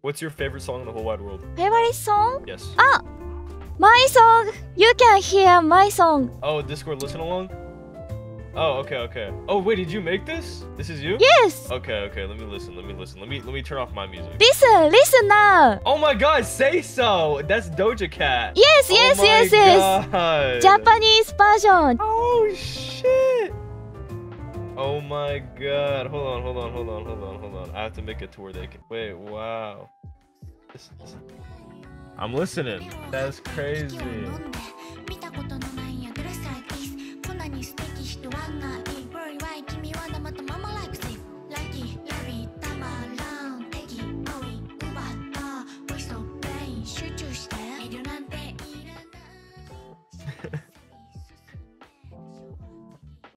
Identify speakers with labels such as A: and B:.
A: What's your favorite song in the whole wide world?
B: Favorite song?
A: Yes.
B: Ah, my song. You can hear my song.
A: Oh, Discord listen along? Oh, okay, okay. Oh, wait, did you make this? This is you?
B: Yes.
A: Okay, okay, let me listen. Let me turn off my music.
B: Listen now.
A: Oh my god, say so! That's Doja Cat.
B: Yes, yes,
A: oh
B: yes, yes. Japanese version.
A: Oh shit! Oh my god. Hold on. I have to make it to where they can. Wait, wow. I'm listening. That's crazy.